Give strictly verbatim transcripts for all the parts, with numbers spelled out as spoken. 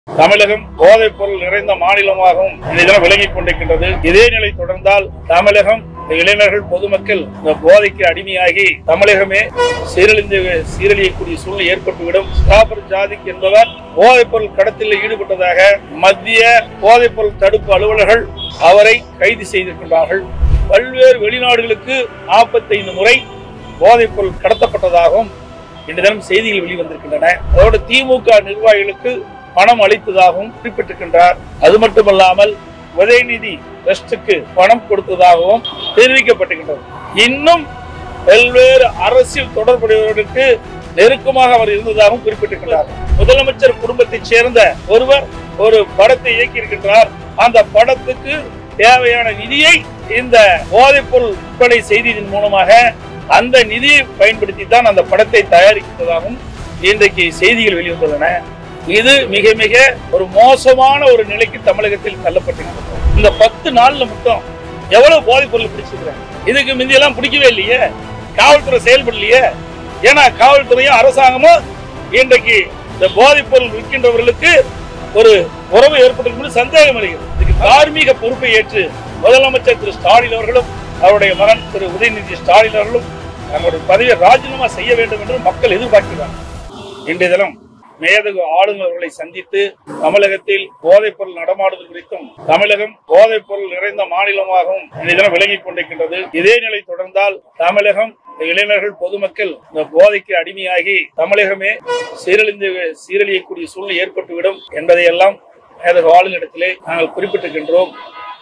தமிழகம் போதைப் பொருள் நிறைந்த மாநிலமாகவும் இதெல்லாம் விலகிக் கொண்டிருக்கின்றது. இதே நிலை தொடர்ந்தால் தமிழகம் இளைஞர்கள் பொதுமக்கள் இந்த போதைக்கு அடிமையாகி தமிழகமே சீரழிந்து சீரழியக்கூடிய சூழ்நிலை ஏற்பட்டுவிடும். ஜாபர் சாதிக் என்பவர் போதைப் பொருள் கடத்தலில் ஈடுபட்டதாக மத்திய போதைப் பொருள் தடுப்பு அலுவலர்கள் அவரை கைது செய்திருக்கின்றார்கள். பல்வேறு வெளிநாடுகளுக்கு நாற்பத்தி ஐந்து முறை போதைப் பொருள் கடத்தப்பட்டதாகவும் இன்று தினம் செய்திகள் வெளிவந்திருக்கின்றன. அதோடு திமுக நிர்வாகிகளுக்கு பணம் அளித்ததாகவும் குறிப்பிட்டிருக்கின்றார். அது மட்டுமல்லாமல் உதயநிதி ட்ரஸ்டுக்கு பணம் கொடுத்ததாகவும் தெரிவிக்கப்பட்டிருக்கின்றது. இன்னும் பல்வேறு அரசியல் தொடர்புடையவர்களுக்கு நெருக்கமாக அவர் இருந்ததாகவும் குறிப்பிட்டிருக்கிறார். முதலமைச்சர் குடும்பத்தைச் சேர்ந்த ஒருவர் ஒரு படத்தை இயக்கியிருக்கின்றார். அந்த படத்துக்கு தேவையான நிதியை இந்த போதைப் பொருள் விற்பனை செய்தியின் மூலமாக அந்த நிதியை பயன்படுத்தி தான் அந்த படத்தை தயாரித்ததாகவும் இன்றைக்கு செய்திகள் வெளிவந்துள்ளன. இது மிக மிக ஒரு மோசமான ஒரு நிலைக்கு தமிழகத்தில் தள்ளப்பட்டிருக்கிறது. இந்த பத்து நாள்ல மட்டும் எவ்வளவு போதைப் பொருள் பிடிச்சிருக்கிறாங்க. இதுக்கு முந்தியெல்லாம் பிடிக்கவே இல்லையே, காவல்துறை செயல்படலையே. ஏன்னா காவல்துறையும் அரசாங்கமும் இன்றைக்கு இந்த போதைப் பொருள் விற்கின்றவர்களுக்கு ஒரு உறவு ஏற்பட்டிருக்கும் சந்தேகம் அடைகிறது. இதுக்கு தார்மீக பொறுப்பை ஏற்று முதலமைச்சர் திரு ஸ்டாலின் அவர்களும் அவருடைய மகன் திரு உதயநிதி ஸ்டாலின் அவர்களும் தங்களுடைய பதவியை ராஜினாமா செய்ய வேண்டும் என்று மக்கள் எதிர்பார்க்கிறார். இன்றைய தினம் மேதகு ஆளுநர்களை சந்தித்து தமிழகத்தில் போதைப் பொருள் நடமாடுவது குறித்தும் தமிழகம் போதைப் பொருள் நிறைந்த மாநிலமாகவும் இன்றைய தினம் விலகிக் கொண்டிருக்கின்றது. இதே நிலை தொடர்ந்தால் தமிழகம் இளைஞர்கள் பொதுமக்கள் இந்த போதைக்கு அடிமையாகி தமிழகமே சீரழிந்து சீரழியக்கூடிய சூழ்நிலை ஏற்பட்டுவிடும் என்பதையெல்லாம் மேதகு ஆளுநரிடத்திலே நாங்கள் குறிப்பிட்டிருக்கின்றோம்.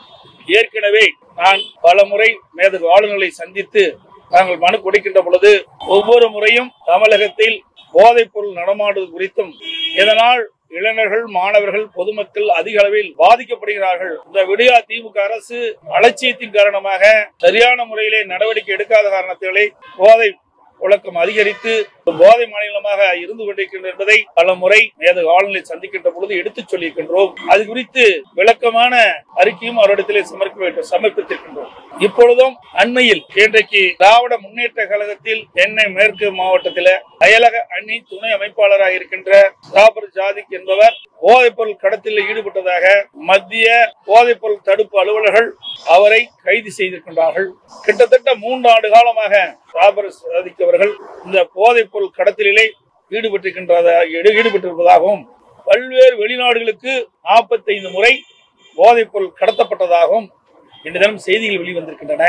ஏற்கனவே நான் பல முறை மேதகு ஆளுநர்களை சந்தித்து நாங்கள் மனு கொடுக்கின்ற பொழுது ஒவ்வொரு முறையும் தமிழகத்தில் போதைப் பொருள் நடமாடுவது குறித்தும் இதனால் இளைஞர்கள் மாணவர்கள் பொதுமக்கள் அதிக அளவில் பாதிக்கப்படுகிறார்கள். இந்த விடியா திமுக அரசு அலட்சியத்தின் காரணமாக சரியான முறையிலே நடவடிக்கை எடுக்காத காரணத்திலே போதை புழக்கம் அதிகரித்து போதை மாநிலமாக இருந்து கொண்டிருக்கின்றது என்பதை பல முறை மேதகு ஆளுநரை சந்திக்கின்ற பொழுது எடுத்துச் சொல்லியிருக்கின்றோம். அது குறித்து விளக்கமான அறிக்கையும் அவரிடத்திலே சமர்ப்ப சமர்ப்பித்திருக்கின்றோம். இப்பொழுதும் அண்மையில் இன்றைக்கு திராவிட முன்னேற்ற கழகத்தில் சென்னை மேற்கு மாவட்டத்தில் அயலக அணி துணை அமைப்பாளராக இருக்கின்ற ஜாபர் சாதிக் என்பவர் போதைப் பொருள் கடத்தலில் ஈடுபட்டதாக மத்திய போதைப் பொருள் தடுப்பு அலுவலர்கள் அவரை கைது செய்திருக்கின்றார்கள். கிட்டத்தட்ட மூன்று ஆண்டு காலமாக ஜாபர் சாதிக் அவர்கள் இந்த போதைப் பொருள் கடத்தலிலே ஈடுபட்டிருக்கின்றதா ஈடுபட்டிருப்பதாகவும் பல்வேறு வெளிநாடுகளுக்கு நாற்பத்தி ஐந்து முறை போதைப் பொருள் கடத்தப்பட்டதாகவும் இன்று தினம் செய்திகள் வெளிவந்திருக்கின்றன.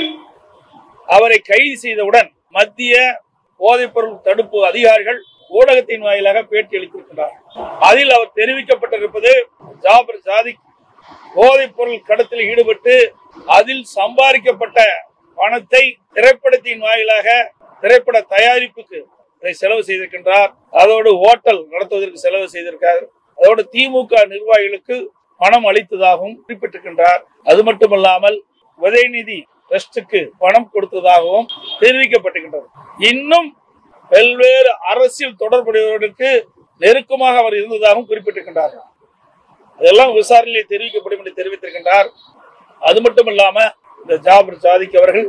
அவரை கைது செய்தவுடன் மத்திய போதைப் பொருள் தடுப்பு அதிகாரிகள் ஊடகத்தின் வாயிலாக பேட்டி அளித்திருக்கின்றார். அதில் அவர் தெரிவிக்கப்பட்டிருப்பது ஜாபர் சாதிக் போதைப் பொருள் கடத்தலில் ஈடுபட்டு அதில் சம்பாதிக்கப்பட்ட பணத்தை திரைப்படத்தின் வாயிலாக திரைப்பட தயாரிப்புக்கு செலவு செய்திருக்கின்றார். அதோடு ஹோட்டல் நடத்துவதற்கு செலவு செய்திருக்கார். அதோடு திமுக நிர்வாகிகளுக்கு பணம் அளித்ததாகவும் குறிப்பிட்டிருக்கின்றார். அது மட்டுமல்லாமல் உதயநிதி ட்ரஸ்டுக்கு பணம் கொடுத்ததாகவும் தெரிவிக்கப்பட்டிருக்கின்றது. இன்னும் பல்வேறு அரசியல் தொடர்புடையவர்களுக்கு நெருக்கமாக அவர் இருந்ததாகவும் குறிப்பிட்டிருக்கின்றார். அதெல்லாம் விசாரணையில் தெரிவிக்கப்படும் என்று தெரிவித்திருக்கின்றார். அது மட்டுமல்லாம இந்த ஜாபர் சாதிக் அவர்கள்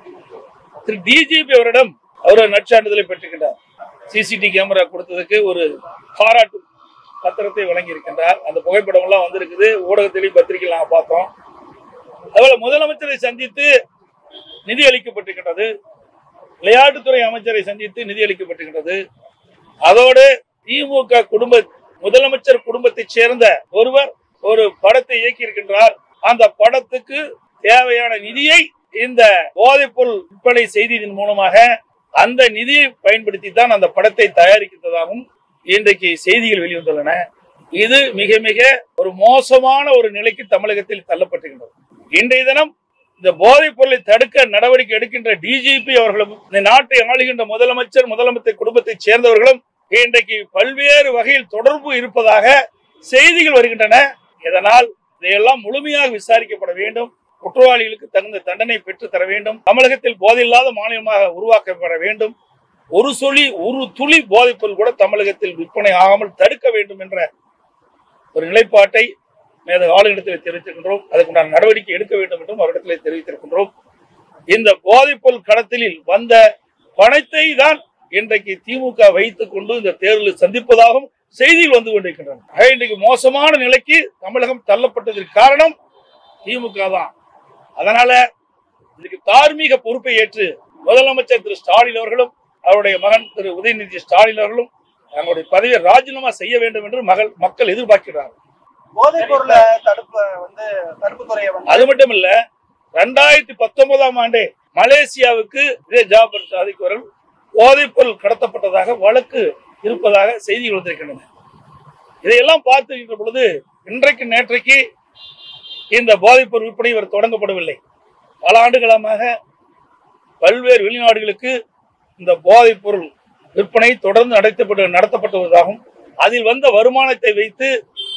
திரு டிஜிபி அவரிடம் அவர் நற்சான்றிதழை பெற்றிருக்கின்றார். சிசிடிவி கேமரா கொடுத்ததுக்கு ஒரு பாராட்டு பத்திரத்தை வழங்கி இருக்கின்றார். அந்த புகைப்படம் எல்லாம் வந்திருக்குது, ஊடகத்திலையும் பத்திரிகையில் நாங்கள் பார்த்தோம். அதுபோல முதலமைச்சரை சந்தித்து நிதி அளிக்கப்பட்டிருக்கின்றது. விளையாட்டுத்துறை அமைச்சரை சந்தித்து நிதி அளிக்கப்பட்டிருக்கின்றது. அதோடு திமுக குடும்ப முதலமைச்சர் குடும்பத்தைச் சேர்ந்த ஒருவர் ஒரு படத்தை இயக்கி இருக்கின்றார். அந்த படத்துக்கு தேவையான நிதியை இந்த போதைப் பொருள் விற்பனை செய்தியின் மூலமாக அந்த நிதியை பயன்படுத்தி தான் அந்த படத்தை தயாரித்ததாகவும் இன்றைக்கு செய்திகள் வெளிவந்துள்ளன. இது மிக மிக ஒரு மோசமான ஒரு நிலைக்கு தமிழகத்தில் தள்ளப்பட்டிருக்கிறது. இன்றைய தினம் இந்த போதைப் பொருளை தடுக்க நடவடிக்கை எடுக்கின்ற டிஜிபி அவர்களும் இந்த நாட்டை ஆளுகின்ற முதலமைச்சர் முதலமைச்சர் குடும்பத்தைச் சேர்ந்தவர்களும் இன்றைக்கு பல்வேறு வகையில் தொடர்பு இருப்பதாக செய்திகள் வருகின்றன. இதனால் இதையெல்லாம் முழுமையாக விசாரிக்கப்பட வேண்டும். குற்றவாளிகளுக்கு தகுந்த தண்டனை பெற்று தர வேண்டும். தமிழகத்தில் போதையில்லாத மாநிலமாக உருவாக்கப்பட வேண்டும். ஒரு சொல்லி ஒரு துளி போதைப் பொருள் கூட தமிழகத்தில் விற்பனை ஆகாமல் தடுக்க வேண்டும் என்ற ஒரு நிலைப்பாட்டை மேதகு ஆளுநரிடத்தில் தெரிவித்திருக்கின்றோம். அதுக்குண்டான நடவடிக்கை எடுக்க வேண்டும் என்றும் அவரிடத்தில் தெரிவித்திருக்கின்றோம். இந்த போதைப் பொருள் கடத்தலில் வந்த பணத்தை தான் இன்றைக்கு திமுக வைத்துக் கொண்டு இந்த தேர்தலில் சந்திப்பதாகவும் செய்திகள் வந்து கொண்டிருக்கின்றன. இன்றைக்கு மோசமான நிலைக்கு தமிழகம் தள்ளப்பட்டதற்கு காரணம் திமுக தான். அதனால இதுக்கு தார்மீக பொறுப்பை ஏற்று முதலமைச்சர் திரு ஸ்டாலின் அவர்களும் அவருடைய மகன் திரு உதயநிதி ஸ்டாலின் அவர்களும் தங்களுடைய பதவியை ராஜினாமா செய்ய வேண்டும் என்று மகள் மக்கள் எதிர்பார்க்கிறார்கள். போதைப் பொருள தடுப்பு வந்து தடுப்புத்துறையை வந்து அது மட்டும் இல்ல, இரண்டாயிரத்தி பத்தொன்பதாம் ஆண்டே மலேசியாவுக்கு இதே ஜாபர் சாதிக் அவர்கள் போதைப் பொருள் கடத்தப்பட்டதாக வழக்கு இருப்பதாக செய்திகள் வந்திருக்கின்றன. இதையெல்லாம் பார்த்துக்கின்ற பொழுது இன்றைக்கு நேற்றைக்கு இந்த போதைப் பொருள் விற்பனை இவர் தொடங்கப்படவில்லை. பல ஆண்டுகாலமாக பல்வேறு வெளிநாடுகளுக்கு இந்த போதைப் பொருள் விற்பனை தொடர்ந்து நடத்தப்பட்டு நடத்தப்பட்டு வருவதாகவும் அதில் வந்த வருமானத்தை வைத்து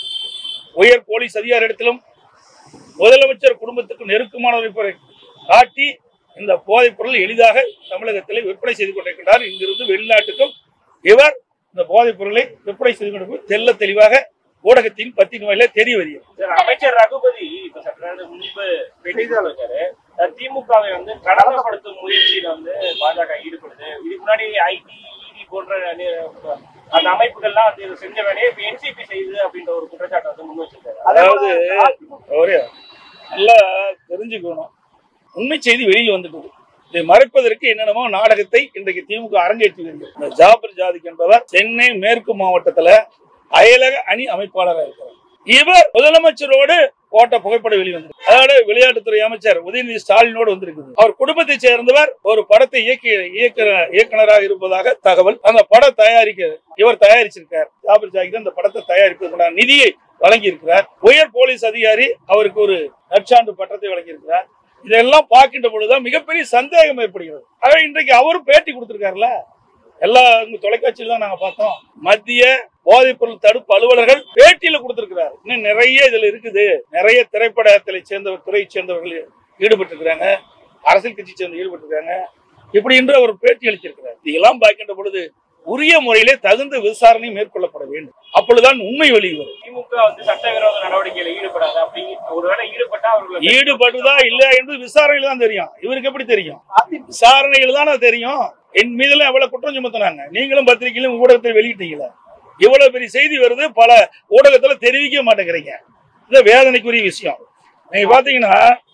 உயர் போலீஸ் அதிகாரிடத்திலும் முதலமைச்சர் குடும்பத்துக்கு நெருக்கமானவரை காட்டி இந்த போதைப் பொருள் எளிதாக தமிழகத்தில் விற்பனை செய்து கொண்டிருக்கிறார். இங்கிருந்து வெளிநாட்டுக்கும் இவர் இந்த போதைப் பொருளை விற்பனை செய்து கொண்டிருப்பது தெல்ல தெளிவாக ஊடகத்தின் பத்தின் வாயில தெரிய வருகிறது. அமைச்சர் ரகுபதி இப்ப சற்று முன்பு பேட்டியிருக்காரு, திமுகவை வந்து கடமைப்படுத்தும் முயற்சியில வந்து பாஜக ஈடுபடுது. இதுக்கு முன்னாடி ஐடி இடி போன்ற அந்த அமைப்புகள்லாம் வந்து செஞ்ச வேலையை இப்ப என்சிபி செய்யுது அப்படின்ற ஒரு குற்றச்சாட்டை வந்து முன் வச்சிருக்காரு. அதாவது ஒரே நல்லா தெரிஞ்சுக்கணும், உண்மை செய்தி வெளியில் வந்துட்டு இதை மறைப்பதற்கு என்னென்னமோ நாடகத்தை இன்றைக்கு திமுக அரங்கேற்றி வருகிறது. ஜாபர் ஜாதிக் என்பவர் சென்னை மேற்கு மாவட்டத்துல அயலக அணி அமைப்பாளராக இருக்கிறார். இவர் முதலமைச்சரோடு போட்ட புகைப்படம் வெளிவந்தது. அதாவது விளையாட்டுத்துறை அமைச்சர் உதயநிதி ஸ்டாலினோடு வந்திருக்குது. அவர் குடும்பத்தை சேர்ந்தவர் ஒரு படத்தை இயக்கி இயக்குநராக இருப்பதாக தகவல். அந்த படம் தயாரிக்க இவர் தயாரிச்சிருக்கார். ஜாபர் ஜாதிக் அந்த படத்தை தயாரிப்பதற்கான நிதியை வழங்கி இருக்கிறார். உயர் போலீஸ் அதிகாரி அவருக்கு ஒரு நற்சான்று பட்டத்தை வழங்கி இருக்கிறார். இதெல்லாம் பார்க்கின்ற பொழுதுதான் மிகப்பெரிய சந்தேகம் ஏற்படுகிறது. ஆக இன்றைக்கு அவரும் பேட்டி கொடுத்திருக்காருல்ல, எல்லா தொலைக்காட்சியில தான் நாங்க பார்த்தோம். மத்திய போதைப் பொருள் தடுப்பு அலுவலர்கள் பேட்டியில கொடுத்திருக்கிறார். இன்னும் நிறைய இதுல இருக்குது. நிறைய திரைப்படத்தை சேர்ந்தவர் துறையை சேர்ந்தவர்கள் ஈடுபட்டு இருக்கிறாங்க, அரசியல் கட்சி சேர்ந்து ஈடுபட்டு இருக்காங்க. இப்படி என்று அவர் பேட்டி அளித்திருக்கிறார். இதெல்லாம் பார்க்கின்ற பொழுது உரிய முறையிலே தகுந்த விசாரணை மேற்கொள்ளப்பட வேண்டும். அப்பொழுதுதான் உண்மை வெளிவரும். திமுக வந்து சட்டவிரோத நடவடிக்கையில ஈடுபடாது. அப்படி ஒருவேளை ஈடுபட்டா அவர்கள் ஈடுபடுதா இல்லையா என்பது விசாரணையில தான் தெரியும். இவருக்கு எப்படி தெரியும்? விசாரணையில தானே தெரியும். என் மீதுல எவ்வளவு குற்றம் சுமத்தினாங்க. நீங்களும் பத்திரிகையிலும் ஊடகத்தை வெளியிட்டீங்களா? இவ்வளவு பெரிய செய்தி வருது, பல ஊடகத்துல தெரிவிக்க மாட்டேங்கிறீங்க. இது வேதனைக்குரிய விஷயம். நீங்க பாத்தீங்கன்னா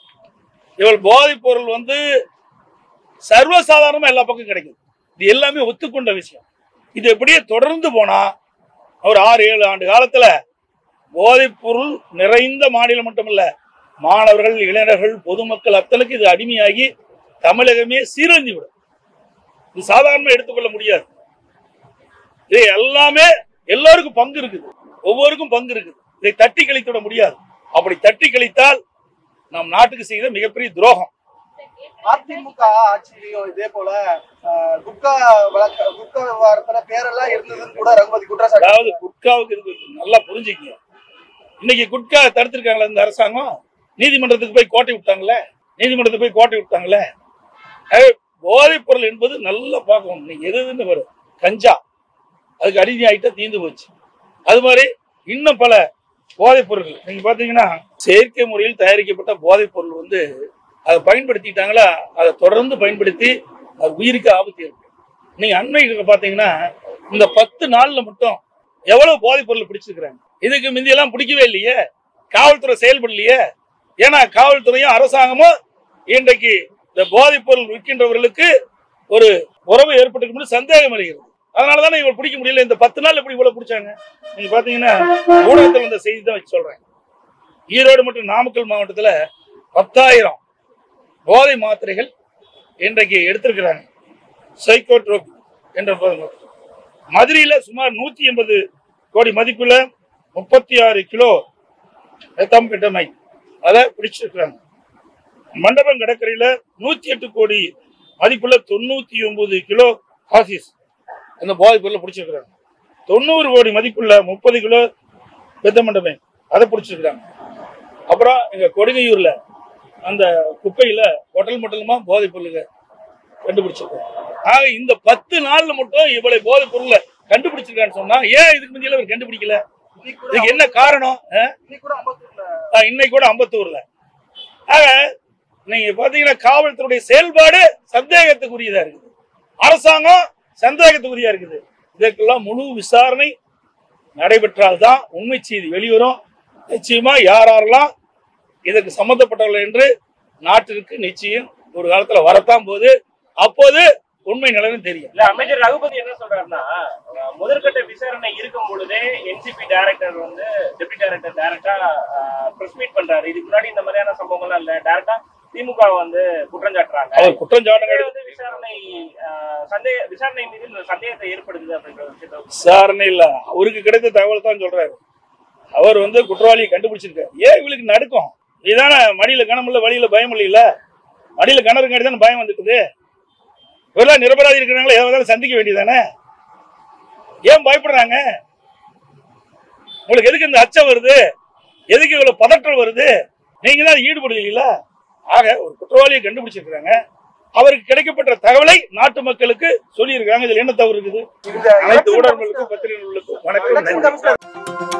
இவள் போதைப் பொருள் வந்து சர்வசாதாரணமா எல்லா பக்கம் கிடைக்குது. இது எல்லாமே ஒத்துக்கொண்ட விஷயம். இது எப்படியே தொடர்ந்து போனா ஒரு ஆறு ஏழு ஆண்டு காலத்துல போதைப் பொருள் நிறைந்த மாநிலம் மட்டுமல்ல, மாணவர்கள், இளைஞர்கள், பொதுமக்கள் அத்தனைக்கு இது அடிமையாகி தமிழகமே சீரழிஞ்சு விடும். இது சாதாரணமா எடுத்துக்கொள்ள முடியாது. இது எல்லாமே எல்லாருக்கும் பங்கு இருக்குது, ஒவ்வொருக்கும் பங்கு இருக்குது. இதை தட்டி கழித்துவிட முடியாது. அப்படி தட்டி கழித்தால் நம் நாட்டுக்கு செய்த மிகப்பெரிய துரோகம். அதிமுக ஆட்சியிலையும் இதே போல குட்கா வழக்க குட்கா விவகாரத்துல பேரெல்லாம் இருந்ததுன்னு கூட ரகுபதி குற்றச்சாட்டு. அதாவது குட்காவுக்கு இருக்கு, நல்லா புரிஞ்சுக்கங்க. இன்னைக்கு குட்கா தடுத்திருக்காங்களா இந்த அரசாங்கம்? நீதிமன்றத்துக்கு போய் கோட்டை விட்டாங்களே, நீதிமன்றத்துக்கு போய் கோட்டை விட்டாங்களே. போதைப் பொருள் என்பது நல்லா பார்க்கணும். நீங்க எதுன்னு வரும், கஞ்சா அதுக்கு அடிமை ஆகிட்டா தீர்ந்து போச்சு. அது மாதிரி இன்னும் பல போதைப் பொருட்கள் நீங்க பாத்தீங்கன்னா செயற்கை முறையில் தயாரிக்கப்பட்ட போதைப் பொருள் வந்து அதை பயன்படுத்திட்டாங்களா, அதை தொடர்ந்து பயன்படுத்தி அது உயிருக்கு ஆபத்து இருக்கு. நீங்க அண்மைக்கு பாத்தீங்கன்னா இந்த பத்து நாள்ல மட்டும் எவ்வளவு போதைப் பொருள் பிடிச்சிருக்கிறாங்க. இதுக்கு முந்தியெல்லாம் பிடிக்கவே இல்லையே, காவல்துறை செயல்படலையே. ஏன்னா காவல்துறையும் அரசாங்கமும் இன்றைக்கு இந்த போதைப் பொருள் விற்கின்றவர்களுக்கு ஒரு உறவு ஏற்பட்டு சந்தேகம் அடைகிறது. அதனாலதானே இவங்க பிடிக்க முடியல. இந்த பத்து நாள் எப்படி இவ்வளவு பிடிச்சாங்க? நீங்க பாத்தீங்கன்னா ஊடகத்தில் வந்த செய்தி தான் வச்சு சொல்றேன். ஈரோடு மற்றும் நாமக்கல் மாவட்டத்துல பத்தாயிரம் போதை மாத்திரைகள் இன்றைக்கு எடுத்திருக்கிறாங்க. சைக்கோட்ரோப் என்ற மதுரையில சுமார் நூத்தி எண்பது கோடி மதிப்புள்ள முப்பத்தி ஆறு கிலோ மெத்தாம்பெட்டமைன் அதை பிடிச்சிருக்கிறாங்க. மண்டபம் கடற்கரையில நூத்தி எட்டு கோடி மதிப்புள்ள தொண்ணூத்தி ஒன்பது கிலோ ஹாசிஸ் அந்த போதைப் பொருளை பிடிச்சிருக்கிறாங்க. தொண்ணூறு கோடி மதிப்புள்ள முப்பது கிலோ மெத்தாம்பெட்டமைன் அதை பிடிச்சிருக்கிறாங்க. அப்புறம் எங்க கொடுங்கையூர்ல அந்த குப்பையில ஒட்டல் மொட்டலுமா போதைப் பொருளுங்க கண்டுபிடிச்சிருக்காங்க. ஆக இந்த பத்து நாள்ல மட்டும் இவ்வளவு போதைப் பொருளை கண்டுபிடிச்சிருக்கான்னு சொன்னா ஏன் இதுக்கு முந்தியில அவர் கண்டுபிடிக்கல? இதுக்கு என்ன காரணம்? இன்னைக்கு கூட அம்பத்தூர்ல. ஆக நீங்க பாத்தீங்கன்னா காவல்துறையுடைய செயல்பாடு சந்தேகத்துக்குரியதா இருக்குது, அரசாங்கம் சந்தேகத்துக்குரியா இருக்குது. இதற்கெல்லாம் முழு விசாரணை நடைபெற்றால்தான் உண்மை செய்தி வெளிவரும். நிச்சயமா யார் யாரெல்லாம் இதற்கு சம்பந்தப்பட்டவர்கள் என்று நாட்டிற்கு நிச்சயம் ஒரு காலத்துல வரத்தான் போது, அப்போது உண்மை நிலைன்னு தெரியும். இல்ல அமைச்சர் ரகுபதி என்ன சொல்றாருன்னா, முதற்கட்ட விசாரணை இருக்கும் பொழுதே என்சிபி டைரக்டர் வந்து டெப்டி டைரக்டர் டைரக்டா பிரஸ் மீட் பண்றாரு. இதுக்கு முன்னாடி இந்த மாதிரியான சம்பவங்கள்லாம் இல்ல, டைரக்டா திமுக வந்து குற்றம் சாட்டுறாங்க. குற்றம் சாட்டுங்க விசாரணை சந்தேக விசாரணை மீது சந்தேகத்தை ஏற்படுத்துது அப்படின்ற விஷயத்த விசாரணை இல்ல, அவருக்கு கிடைத்த தகவல் தான் சொல்றாரு. அவர் வந்து குற்றவாளியை கண்டுபிடிச்சிருக்காரு. ஏன் இவளுக்கு நடுக்கும்? இதான மடியில கனமுள்ள வழியில பயம் இல்லையில, மடியில கணருங்காடி தானே பயம் வந்துட்டுது. இவரெல்லாம் நிரபராதி இருக்கிறாங்களா, ஏதாவது சந்திக்க வேண்டியதானே? ஏன் பயப்படுறாங்க? உங்களுக்கு எதுக்கு இந்த அச்சம் வருது? எதுக்கு இவ்வளவு பதற்றம் வருது? நீங்க தான் ஈடுபடுவீங்களா? ஆக ஒரு குற்றவாளியை கண்டுபிடிச்சிருக்கிறாங்க. அவருக்கு கிடைக்கப்பட்ட தகவலை நாட்டு மக்களுக்கு சொல்லி இருக்காங்க. இதுல என்ன தவறு இருக்குது? அனைத்து ஊடகங்களுக்கும் பத்திரிகைகளுக்கும் வணக்கம்.